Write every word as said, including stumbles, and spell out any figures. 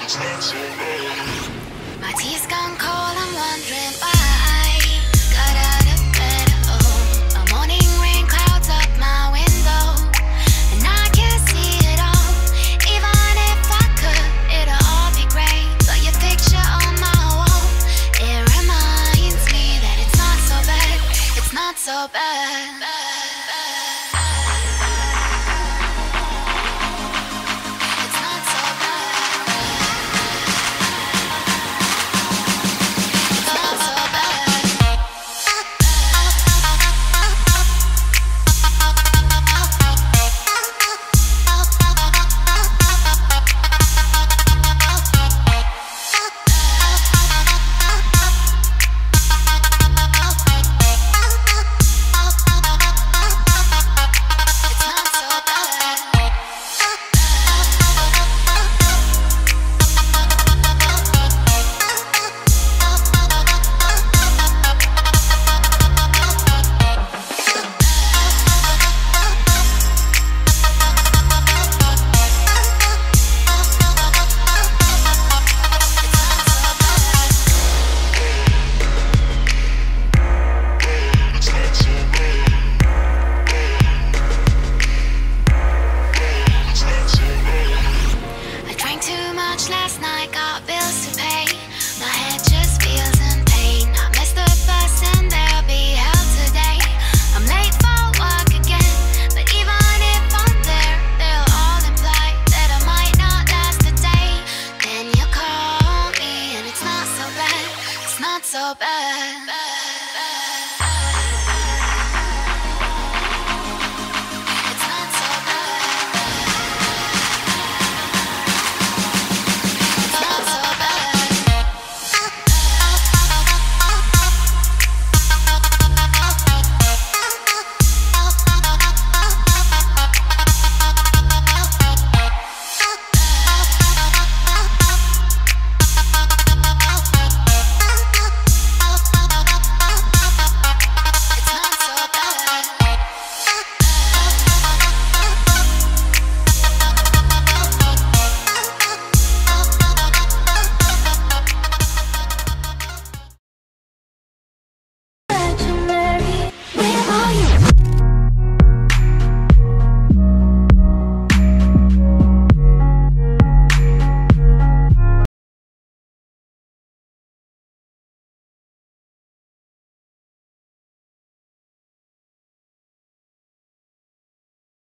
My tea's gone cold, I'm wondering why. Got out of bed, oh. A morning rain clouds up my window, and I can't see it all. Even if I could, it'll all be great. But your picture on my wall, it reminds me that it's not so bad. It's not so bad. Last night, got bills to pay. My head just feels in pain. I missed the bus and there'll be hell today. I'm late for work again, but even if I'm there, they'll all imply that I might not last a day. Then you call me and it's not so bad. It's not so bad.